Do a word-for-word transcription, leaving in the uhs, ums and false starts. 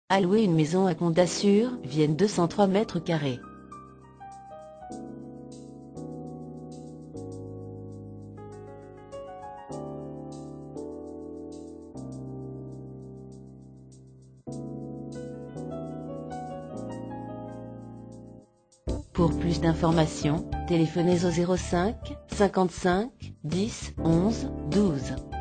À louer une maison à Condat d'Assur, Vienne deux cent trois mètres carrés. Pour plus d'informations, téléphonez au zéro cinq cinquante-cinq dix onze douze.